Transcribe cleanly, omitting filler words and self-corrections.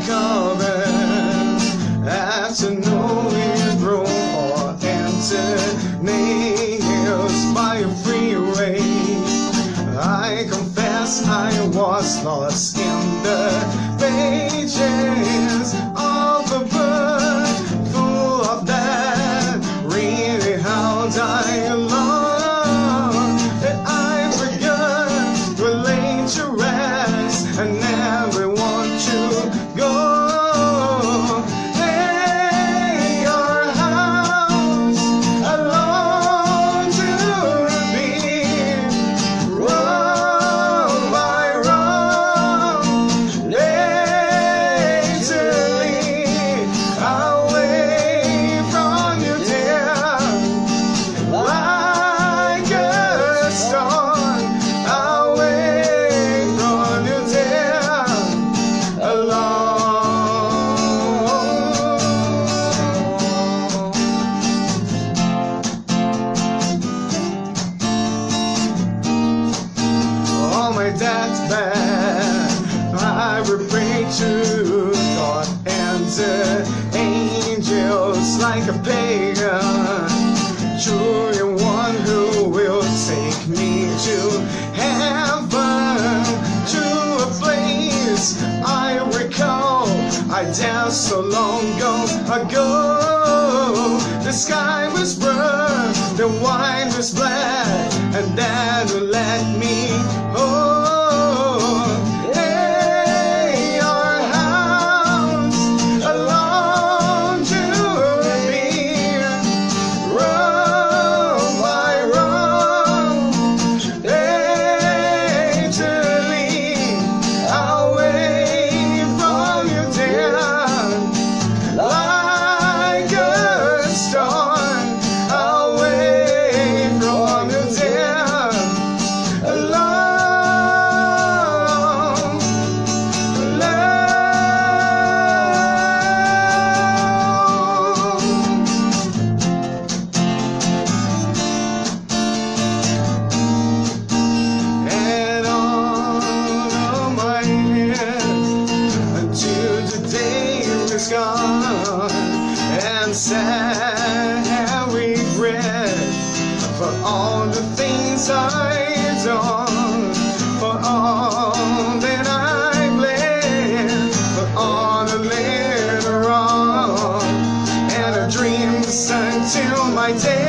coming after knowing room for nails by a freeway. I confess I was lost in the pages of a book full of that. Really, how die alone that I forgot to lay to rest. I never want to go. I will pray to God and the angels like a pagan. Truly one who will take me to heaven, to a place I recall I danced so long ago. The sky was brown, the wine was black, and that will let me home. Gone and sad regret for all the things I've done, for all that I bled, for all the later on, and I dreamed until my day.